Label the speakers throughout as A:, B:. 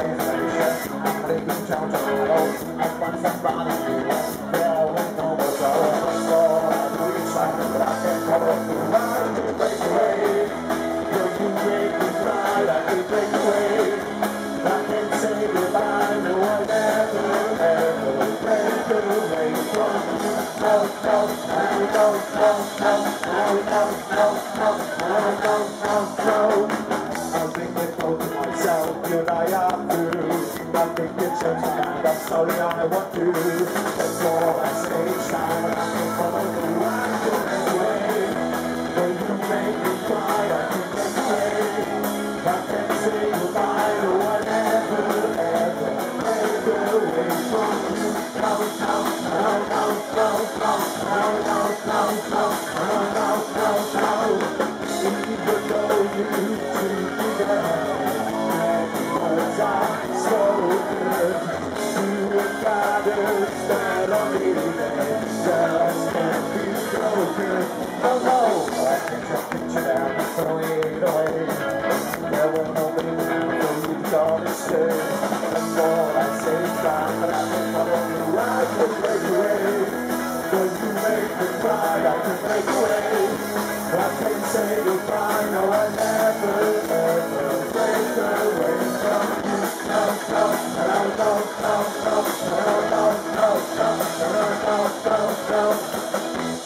A: PlayStation, and it can tell tomorrow. I find somebody who wants to care with no more sorrow. That's all I do each time that I can cover up the line to break away. Will you make me cry like we break away? I can say goodbye, no I never ever break away from you. No, no, no, no, no, no, no, no, no, no, no, no, no. I think we're close to myself, you and I are through. I think it's just a kind of sorry I want to. That's all I say each time when I can follow the line to break away. When you make me cry, I can break away. I can say goodbye, no I never ever break away from you. No, no, no, no, no, no, no, no, no, no, no, no, no, no. Even though you treat me bad, words are so good. You and God that on me just can't be broken. Oh no, I can just picture down and throw it away. There will nobody around for you to all this shit. That's all I say is fine, but I can follow you. I can break away. When you make me cry, I can break away. I can say goodbye, no I never ever break away from you. No, no, no, no, no, no, no, no, no, no, no, no, no.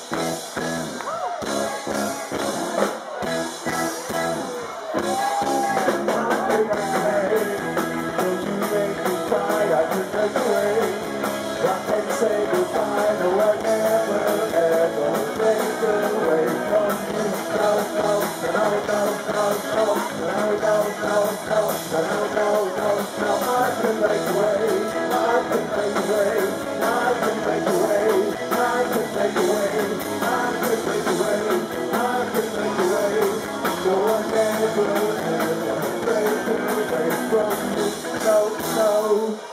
A: When you make me cry, I can break away. I can say goodbye, no I never ever break away from you. No, no, no, no, no, no, no, no, no, no, no, no, no, I can break away, I can break away, I can break away, I can break away, I can break away, I can break away. No, I never ever break away from you. No, no.